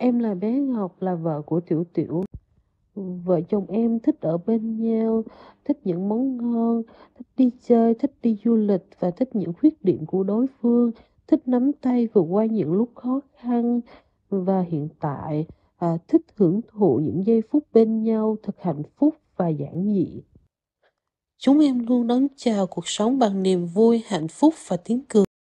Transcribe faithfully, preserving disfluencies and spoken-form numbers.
Em là bé Ngọc, là vợ của Tiểu Tiểu. Vợ chồng em thích ở bên nhau, thích những món ngon, thích đi chơi, thích đi du lịch và thích những khuyết điểm của đối phương, thích nắm tay vượt qua những lúc khó khăn và hiện tại à, thích hưởng thụ những giây phút bên nhau thật hạnh phúc và giản dị. Chúng em luôn đón chào cuộc sống bằng niềm vui, hạnh phúc và tiếng cười.